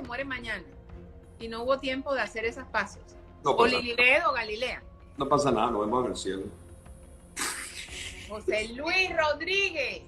muere mañana y no hubo tiempo de hacer esas pasos. No O pasa Lilibet o Galilea. No pasa nada, nos vemos en el cielo. José Luis Rodríguez.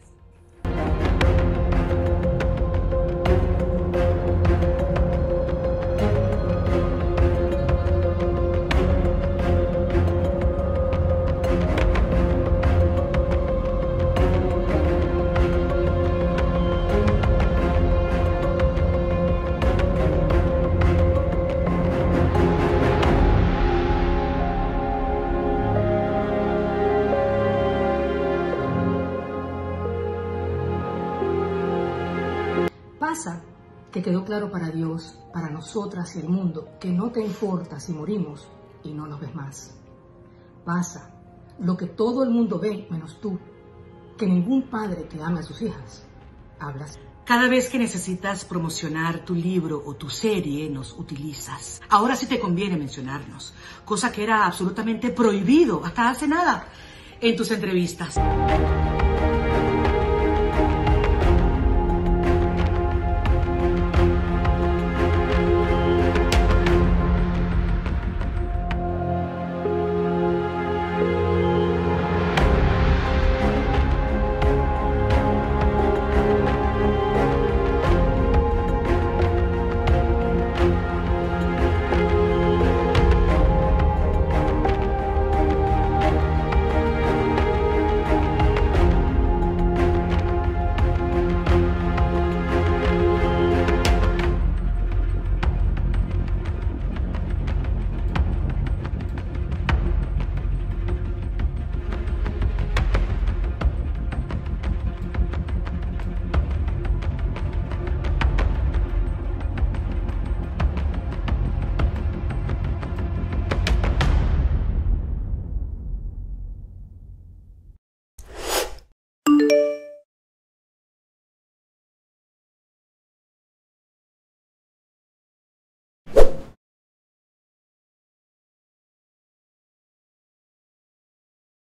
Pasa que quedó claro para Dios, para nosotras y el mundo, que no te importa si morimos y no nos ves más. Pasa lo que todo el mundo ve menos tú, que ningún padre que ame a sus hijas habla así. Cada vez que necesitas promocionar tu libro o tu serie, nos utilizas. Ahora sí te conviene mencionarnos, cosa que era absolutamente prohibido hasta hace nada en tus entrevistas.